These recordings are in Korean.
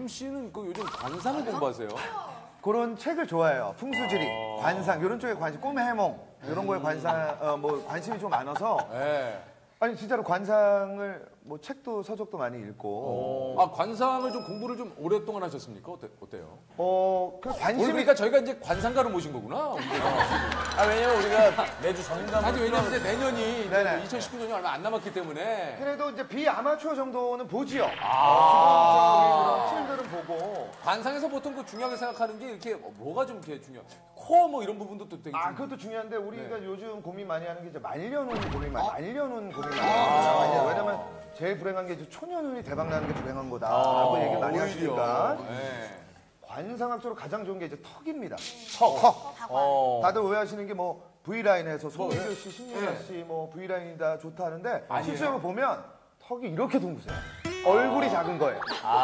씨는 그 요즘 관상을 공부하세요? 그런 책을 좋아해요. 풍수지리, 관상 이런 쪽에 관심, 꿈의 해몽 이런 거에 관심이 좀 많아서. 네. 아니 진짜로 관상을 뭐 책도 서적도 많이 읽고. 아 관상을 좀 공부를 좀 오랫동안 하셨습니까? 어때요? 그냥 오늘 관심이. 그러니까 저희가 이제 관상가를 모신 거구나. 왜냐면 우리가 매주 전문가. 아니 왜냐면 이제 내년이 네네. 2019년이 얼마 안 남았기 때문에. 그래도 이제 비아마추어 정도는 보지요. 기본적인 틀들은 보고. 관상에서 보통 그 중요하게 생각하는 게 이렇게 뭐가 좀 이렇게 중요? 코어 뭐 이런 부분도 또 되게 그것도 중요한데 우리가 네. 요즘 고민 많이 하는 게 이제 말려놓은 고민 말려놓은 고민 많이 하죠. 왜냐면 제일 불행한 게 이제 초년운이 대박 나는 게 불행한 거다라고 얘기를 많이 하시니까. 네. 관상학적으로 가장 좋은 게 이제 턱입니다. 턱. 다들 오해하시는 게 뭐 V라인에서 송혜교 씨, 신유라 씨 뭐 V라인이다 좋다 하는데 실제로 보면 턱이 이렇게 둥그세요. 얼굴이 작은 거예요.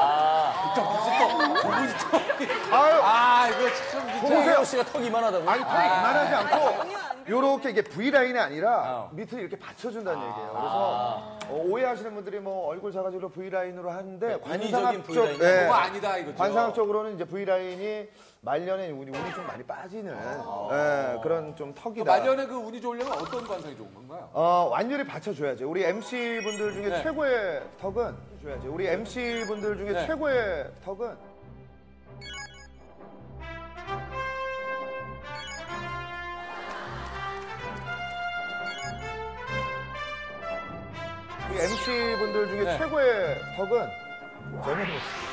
이거 참 진짜. 홍세호 씨가 턱이 이만하다고? 아니 턱이 이만하지 않고 요렇게 이게 V라인이 아니라 밑을 이렇게 받쳐준다는 얘기예요. 그래서 오해하시는 분들이 뭐 얼굴 작아지로 V라인으로 하는데 인위적인 관상학적 V라인. 뭐가 아니다 이거죠. 관상학적으로는 이제 V라인이 말년에 운이 좀 많이 빠지는 그런 좀 턱이다. 말년에 그 운이 좋으려면 어떤 관상이 좋은 건가요? 완전히 받쳐줘야죠. 우리 MC 분들 중에 네. 최고의 턱은 줘야죠. 우리 MC 분들 중에 네. 최고의 턱은 우리 MC 분들 중에 네. 최고의 턱은 저는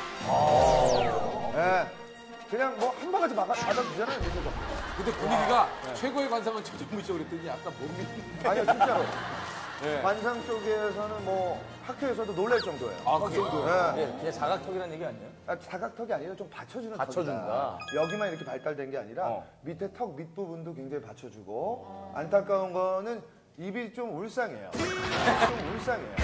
그냥 뭐 한 바가지 받아주잖아요. 그래서 근데 분위기가 최고의 관상은 최정무 씨 그랬더니 약간 못 믿는. 아니요 진짜로 네. 관상 쪽에서는 뭐 학교에서도 놀랄 정도예요. 그 정도. 그냥 자각턱이라는 얘기 아니에요? 사각턱이 아니라 좀 받쳐주는 받쳐준다. 턱이다. 여기만 이렇게 발달된 게 아니라 밑에 턱 밑부분도 굉장히 어. 받쳐주고 안타까운 거는 입이 좀 울상해요. 좀 울상해요.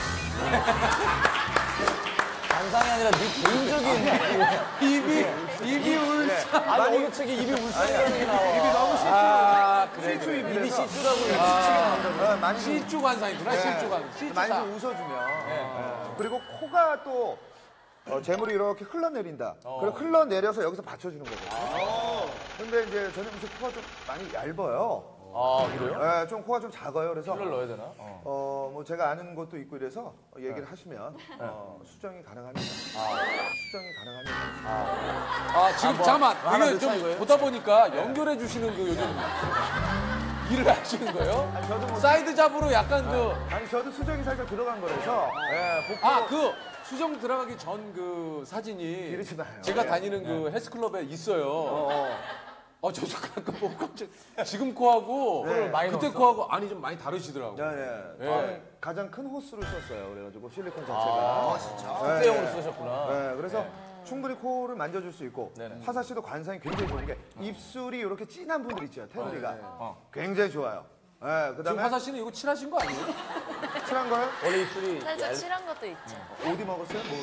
관상이 아니라 네 개인적인 입이 울상. 아니 어느 책에 입이 울상이라는 게 나와. 입이 너무 그래. 시추 입이 입이 돼서 시추라고 많이 좀 시주 관상이구나. 시주 관상. 네. 많이 좀 웃어주면 그리고 코가 또 재물이 이렇게 흘러내린다. 그리고 흘러내려서 여기서 받쳐주는 거거든요. 근데 이제 전현무 씨 코가 좀 많이 얇아요. 그래요? 네, 좀 코가 좀 작아요. 그래서 힐을 넣어야 되나? 뭐 제가 아는 것도 있고 이래서 얘기를 하시면 수정이 가능합니다. 수정이 가능합니다. 지금 뭐, 잠깐만. 하나 이게 더 좀 차이고요? 보다 보니까 연결해 주시는 그 요즘 일을 하시는 거예요? 아니, 저도 뭐 사이드 잡으로 약간 아니 저도 수정이 살짝 들어간 거라서 복부 그 수정 들어가기 전 그 사진이 이러지 마요. 제가 다니는 그 헬스클럽에 있어요. 저도 가끔 보고 깜짝 지금 코하고 많이 그때 넣었어? 코하고 아니 좀 많이 다르시더라고. 네. 예. 저는 가장 큰 호스를 썼어요. 그래가지고 실리콘 자체가. 진짜? 네. 특대용으로 쓰셨구나. 네, 그래서 충분히 코를 만져줄 수 있고 화사 씨도 관상이 굉장히 좋은 게 입술이 이렇게 진한 분들 있죠. 테두리가 굉장히 좋아요. 네, 지금 그다음에 화사 씨는 이거 칠하신 거 아니에요? 칠한 거요? 원래 입술이 살짝 칠한 것도 있죠. 어디 먹었어요? 뭐,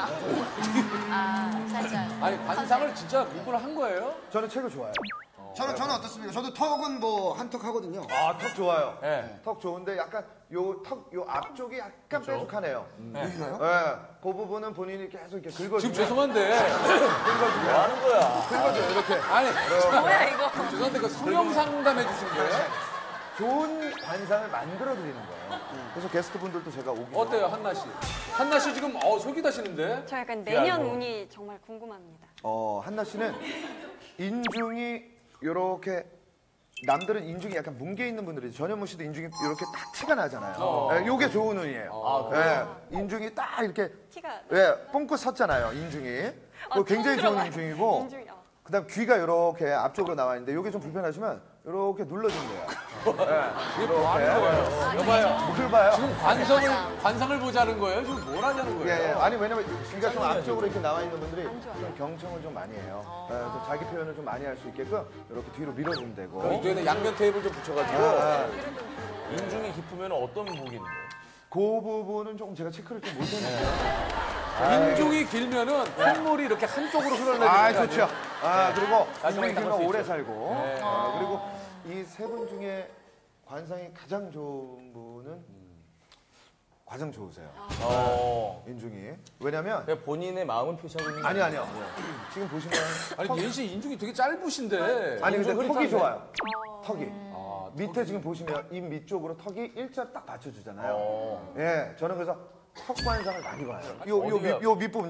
살짝. 아니 관상을 진짜 공부를 한 거예요? 저는 책을 좋아해요. 저는 어떻습니까? 저도 턱은 뭐 한턱 하거든요. 턱 좋아요. 네. 턱 좋은데 약간 요 앞쪽이 약간 뾰족하네요. 여기가요? 네, 그 부분은 본인이 계속 이렇게 긁어주면 지금 죄송한데 뭐 하는 거야? 긁어줘요 이렇게. 아니 뭐야 이거? 죄송한데 그 성형 상담해 주신 거예요? 좋은 관상을 만들어 드리는 거예요. 그래서 게스트 분들도 제가 오기 어때요 한나 씨? 한나 씨 지금 솔깃하시는데? 저 약간 내년 운이 정말 궁금합니다. 한나 씨는 인중이 요렇게 남들은 인중이 약간 뭉개 있는 분들이 전현무 씨도 인중이 이렇게 딱 티가 나잖아요. 네, 요게 좋은 운이에요. 네, 인중이 딱 이렇게 티가 뻥긋 섰잖아요. 인중이. 그거 굉장히 좋은 들어가요. 인중이고. 인중이, 그다음 귀가 이렇게 앞쪽으로 나와 있는데 요게 좀 불편하시면 이렇게 눌러주면 돼요. 이게 뭐 하는 거예요? 여봐요. 뭘 봐요? 지금 관상을 보자는 거예요? 지금 뭘 하자는 거예요? 예. 아니 왜냐면 귀가 좀 앞쪽으로 이렇게 나와 있는 분들이 좀 경청을 좀 많이 해요. 그래서 자기 표현을 좀 많이 할 수 있게끔 이렇게 뒤로 밀어주면 되고. 이쪽에는 양면 테이블 좀 붙여가지고 인중이 깊으면 어떤 복이 있는 거예요? 그 부분은 조금 제가 체크를 좀 못했는데. 인중이 길면은 콧물이 이렇게 한쪽으로 흘러내리는 거 아니에요? 좋죠. 그리고 마지막에 인중이 담을 길면 수 오래 있죠. 살고. 그리고 이 세 분 중에 관상이 가장 좋은 분은 가장 좋으세요. 인중이. 왜냐면 그냥 본인의 마음을 표시하고 있는 아니요. 지금 보시면 아니 예인 씨 인중이 되게 짧으신데. 아니 근데 인중 턱이 흐릿한데? 좋아요. 턱이. 밑에 지금 보시면 입 밑쪽으로 턱이 일자 딱 받쳐주잖아요. 예, 저는 그래서 턱 관상을 많이 봐요. 요 밑부분,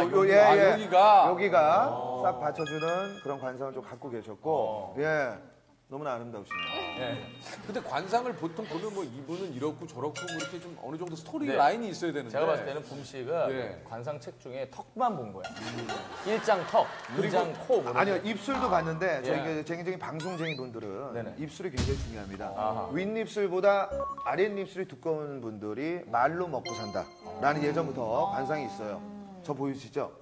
여기가 싹 받쳐주는 그런 관상을 좀 갖고 계셨고, 예, 너무나 아름다우시네요. 근데 관상을 보통 보면 뭐 이분은 이렇고 저렇고 뭐 이렇게 좀 어느 정도 스토리 네. 라인이 있어야 되는데. 제가 봤을 때는 붐 씨가 예. 관상책 중에 턱만 본 거야. 일장 턱, 이장 코. 뭐 아니요, 입술도 봤는데, 저희 예. 그 쟁이쟁이 방송쟁이 분들은 네네. 입술이 굉장히 중요합니다. 아하. 윗입술보다 아랫입술이 두꺼운 분들이 말로 먹고 산다. 라는 예전부터 관상이 있어요. 저 보이시죠?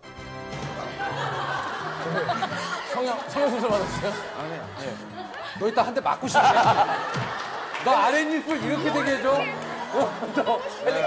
성형수술 받았어요? 너 이따 한 대 맞고 싶네. 너 아랫입술 이렇게 되게 해줘. 너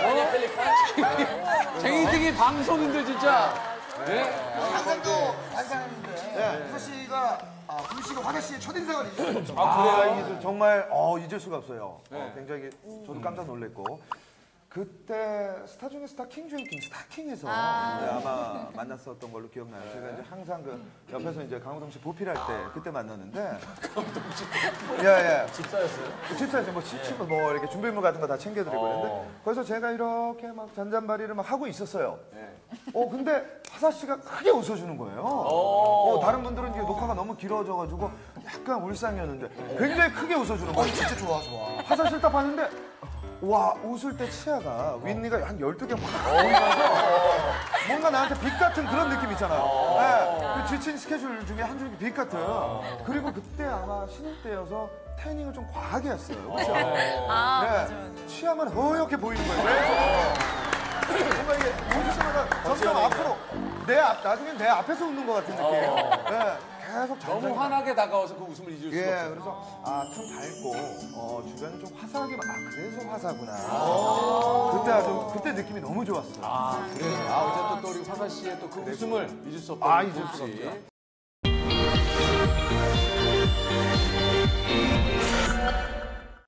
쟁이쟁이 방송인들 진짜. 네. 항상 또 반상인데 희서 씨가 붐 씨가 화가 씨의 첫인상을 잊을 수 없죠. 이게 정말 잊을 수가 없어요. 굉장히 저도 깜짝 놀랐고 그때 스타 중에 스타 킹 중에 킹 스타킹에서 아마 만났었던 걸로 기억나요. 제가 이제 항상 그 옆에서 이제 강호동 씨 보필할 때 그때 만났는데 강호동 씨 예. 집사였어요? 집사에서 뭐 치치고 뭐 이렇게 준비물 같은 거 다 챙겨드리고 했는데 거기서 제가 이렇게 막 잔잔바리를 막 하고 있었어요. 근데 화사 씨가 크게 웃어주는 거예요. 다른 분들은 이제 녹화가 너무 길어져가지고 약간 울상이었는데 굉장히 크게 웃어주는 거예요. 진짜 좋아. 화사 씨를 딱 봤는데 와 웃을 때 치아가 윗니가 한 12개 확 보이면서 뭔가 나한테 빛 같은 그런 느낌 있잖아요. 네, 그 지친 스케줄 중에 한 줄기 빛 같은. 그리고 그때 아마 신입 때여서 태닝을 좀 과하게 했어요. 그렇죠? 네, 치아만 허옇게 보이는 거예요. 그래서 뭔가 이게 웃을 때마다 점점 앞으로 나중엔 내 앞에서 웃는 것 같은 느낌. 네, 계속 너무 환하게 다가와서 그 웃음을 잊을 수가 없어요. 그래서 좀 밝고 주변에 좀 화사하게 그래서 화사구나. 그때 느낌이 너무 좋았어요. 그래요. 어쨌든 또 우리 화사 씨의 또 그 웃음을 잊을 수 없다. 잊을 수가 없죠.